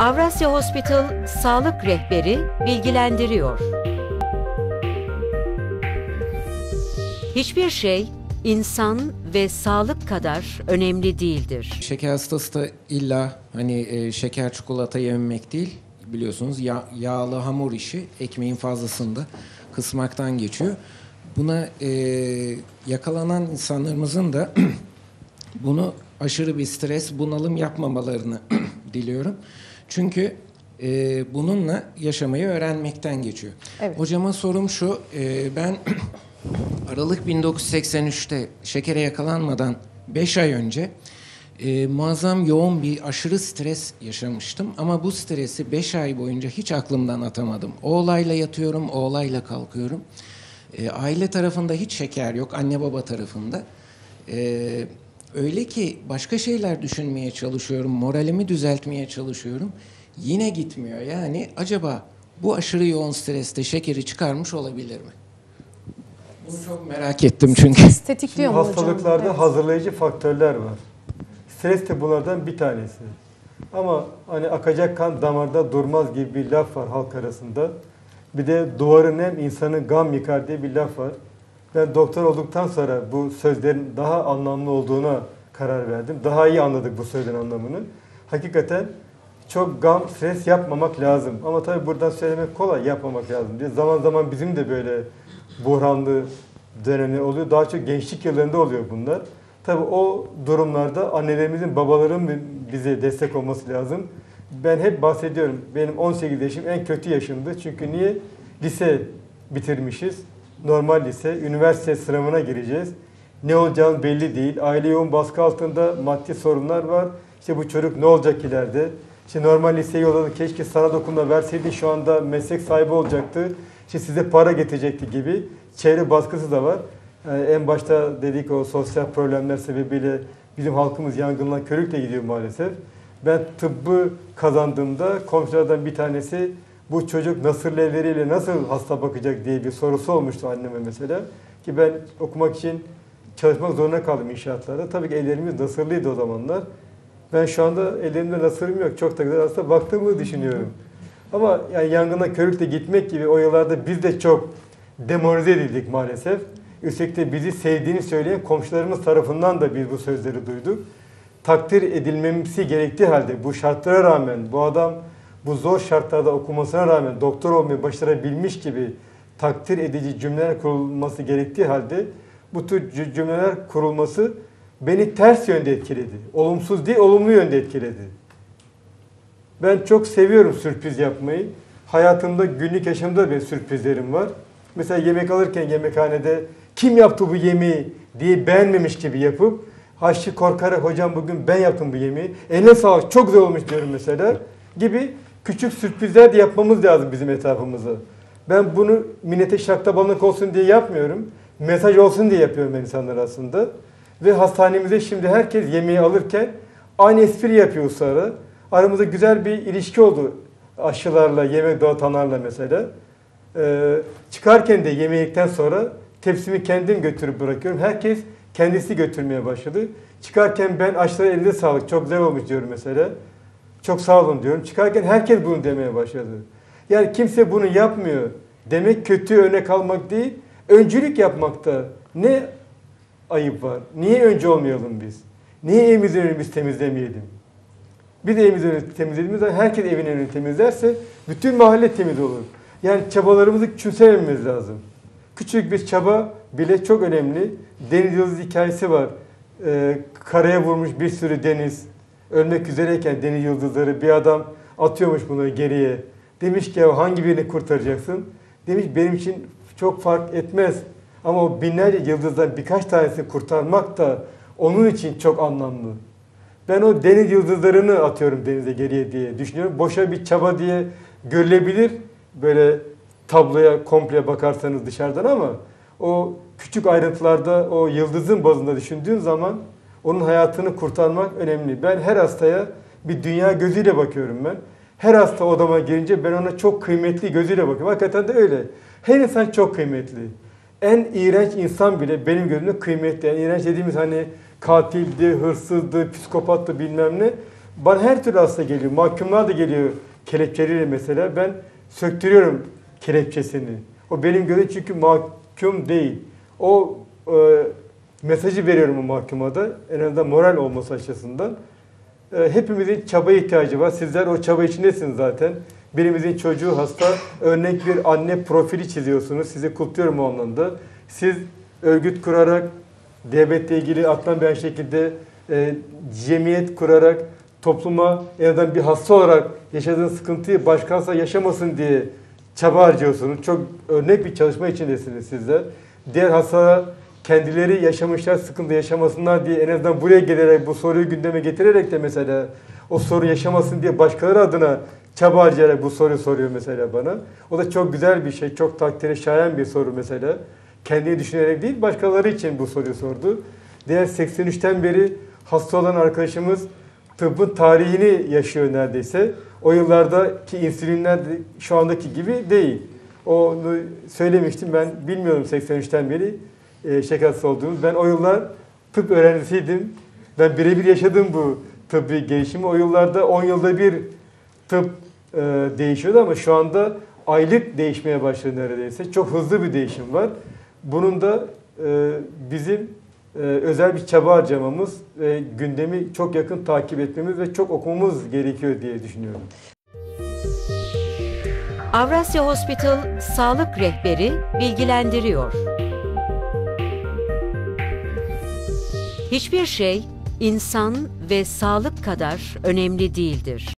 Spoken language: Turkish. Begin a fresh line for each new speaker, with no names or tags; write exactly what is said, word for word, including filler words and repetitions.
Avrasya Hospital Sağlık Rehberi bilgilendiriyor. Hiçbir şey insan ve sağlık kadar önemli değildir.
Şeker hastası da illa hani e, şeker çikolata yememek değil, biliyorsunuz ya, yağlı hamur işi ekmeğin fazlasını da kısmaktan geçiyor. Buna e, yakalanan insanlarımızın da bunu aşırı bir stres, bunalım yapmamalarını diliyorum. Çünkü e, bununla yaşamayı öğrenmekten geçiyor.
Evet.
Hocama sorum şu, e, ben Aralık bin dokuz yüz seksen üç'te şekere yakalanmadan beş ay önce e, muazzam yoğun bir aşırı stres yaşamıştım. Ama bu stresi beş ay boyunca hiç aklımdan atamadım. O olayla yatıyorum, o olayla kalkıyorum. E, aile tarafında hiç şeker yok, anne baba tarafında. E, öyle ki başka şeyler düşünmeye çalışıyorum, moralimi düzeltmeye çalışıyorum. Yine gitmiyor. Yani acaba bu aşırı yoğun streste şekeri çıkarmış olabilir mi? Bunu çok merak ettim çünkü.
Tetikliyor mu hocam?
Hastalıklarda
Evet.
hazırlayıcı faktörler var. Stres de bunlardan bir tanesi. Ama hani akacak kan damarda durmaz gibi bir laf var halk arasında. Bir de duvarın hem insanı gam yıkar diye bir laf var. Ben doktor olduktan sonra bu sözlerin daha anlamlı olduğuna karar verdim. Daha iyi anladık bu sözlerin anlamını. Hakikaten çok gam, stres yapmamak lazım. Ama tabii buradan söylemek kolay, yapmamak lazım diye. Zaman zaman bizim de böyle buhranlı dönemler oluyor. Daha çok gençlik yıllarında oluyor bunlar. Tabii o durumlarda annelerimizin, babaların bize destek olması lazım. Ben hep bahsediyorum. Benim on sekiz yaşım en kötü yaşımdı. Çünkü niye? Lise bitirmişiz. Normal lise. Üniversite sınavına gireceğiz. Ne olacağını belli değil. Aile yoğun baskı altında, maddi sorunlar var. İşte bu çocuk ne olacak ileride? İşte normal liseyi yolladı. Keşke sana dokunma verseydin şu anda meslek sahibi olacaktı. İşte size para getirecekti gibi. Çevre baskısı da var. Yani en başta dedik o sosyal problemler sebebiyle bizim halkımız yangınla körükle gidiyor maalesef. Ben tıbbı kazandığımda komşulardan bir tanesi bu çocuk nasırlı elleriyle nasıl hasta bakacak diye bir sorusu olmuştu anneme mesela. Ki ben okumak için çalışmak zorunda kaldım inşaatlarda. Tabii ki ellerimiz nasırlıydı o zamanlar. Ben şu anda ellerimde nasırım yok. Çok da güzel hasta baktığımı düşünüyorum. Ama yani yangına körükle gitmek gibi o yıllarda biz de çok demoralize edildik maalesef. Üstelik de bizi sevdiğini söyleyen komşularımız tarafından da biz bu sözleri duyduk. Takdir edilmemesi gerektiği halde bu şartlara rağmen bu adam bu zor şartlarda okumasına rağmen doktor olmayı başarabilmiş gibi takdir edici cümleler kurulması gerektiği halde bu tür cümleler kurulması beni ters yönde etkiledi. Olumsuz değil, olumlu yönde etkiledi. Ben çok seviyorum sürpriz yapmayı. Hayatımda, günlük yaşamda bir sürprizlerim var. Mesela yemek alırken yemekhanede kim yaptı bu yemeği diye beğenmemiş gibi yapıp aşçı korkarak hocam bugün ben yaptım bu yemeği. Eline sağlık çok güzel olmuş diyorum mesela gibi küçük sürprizler de yapmamız lazım bizim etrafımıza. Ben bunu millete şaklabanlık olsun diye yapmıyorum. Mesaj olsun diye yapıyorum ben insanlar aslında. Ve hastanemize şimdi herkes yemeği alırken aynı espri yapıyor sonra. Aramızda güzel bir ilişki oldu aşçılarla, yemek dağıtanlarla mesela. Ee, çıkarken de yemekten sonra tepsimi kendim götürüp bırakıyorum. Herkes kendisi götürmeye başladı. Çıkarken ben aşçılara elinize sağlık, çok güzel olmuş diyorum mesela. Çok sağ olun diyorum. Çıkarken herkes bunu demeye başladı. Yani kimse bunu yapmıyor. Demek kötü örnek almak değil, öncülük yapmakta ne ayıp var? Niye önce olmayalım biz? Niye evimizin önünü biz temizlemeyelim? Biz evimizin önünü temizlediğimiz zaman herkes evin önünü temizlerse bütün mahalle temiz olur. Yani çabalarımızı küçümsememiz lazım. Küçük bir çaba bile çok önemli. Deniz yıldızı hikayesi var. Ee, karaya vurmuş bir sürü deniz. Ölmek üzereyken deniz yıldızları bir adam atıyormuş bunu geriye. Demiş ki ya hangi birini kurtaracaksın? Demiş benim için çok fark etmez. Ama o binlerce yıldızdan birkaç tanesini kurtarmak da onun için çok anlamlı. Ben o deniz yıldızlarını atıyorum denize geriye diye düşünüyorum. Boşa bir çaba diye görülebilir. Böyle tabloya komple bakarsanız dışarıdan ama o küçük ayrıntılarda o yıldızın bazında düşündüğün zaman onun hayatını kurtarmak önemli. Ben her hastaya bir dünya gözüyle bakıyorum ben. Her hasta odama girince ben ona çok kıymetli gözüyle bakıyorum. Hakikaten de öyle. Her insan çok kıymetli. En iğrenç insan bile benim gözümde kıymetli. Yani iğrenç dediğimiz hani katildi, hırsızdı, psikopattı bilmem ne. Bana her türlü hasta geliyor. Mahkumlar da geliyor kelepçeleriyle mesela. Ben söktürüyorum kelepçesini. O benim gözüm çünkü mahkum değil. O e, mesajı veriyorum o mahkuma da. En azından moral olması açısından. E, hepimizin çabaya ihtiyacı var. Sizler o çaba içindesiniz zaten. Birimizin çocuğu hasta. Örnek bir anne profili çiziyorsunuz. Sizi kutluyorum o anlamda. Siz örgüt kurarak, diyabetle ilgili atlanmayan şekilde e, cemiyet kurarak, topluma en azından bir hasta olarak yaşadığınız sıkıntıyı başkası yaşamasın diye çaba harcıyorsunuz. Çok örnek bir çalışma içindesiniz sizler. Diğer hastalar kendileri yaşamışlar, sıkıntı yaşamasınlar diye en azından buraya gelerek bu soruyu gündeme getirerek de mesela o soru yaşamasın diye başkaları adına çaba harcayarak bu soruyu soruyor mesela bana. O da çok güzel bir şey, çok takdire şayan bir soru mesela. Kendini düşünerek değil, başkaları için bu soruyu sordu. Diğer seksen üçten beri hasta olan arkadaşımız tıbbın tarihini yaşıyor neredeyse. O yıllardaki insülinler de şu andaki gibi değil. Onu söylemiştim, ben bilmiyorum seksen üçten beri e, şeker hastası olduğumu. Ben o yıllar tıp öğrencisiydim. Ben birebir yaşadım bu tıbbi gelişimi. O yıllarda on yılda bir tıp e, değişiyordu ama şu anda aylık değişmeye başladı neredeyse. Çok hızlı bir değişim var. Bunun da e, bizim e, özel bir çaba harcamamız ve gündemi çok yakın takip etmemiz ve çok okumamız gerekiyor diye düşünüyorum.
Avrasya Hospital Sağlık Rehberi bilgilendiriyor. Hiçbir şey insan ve sağlık kadar önemli değildir.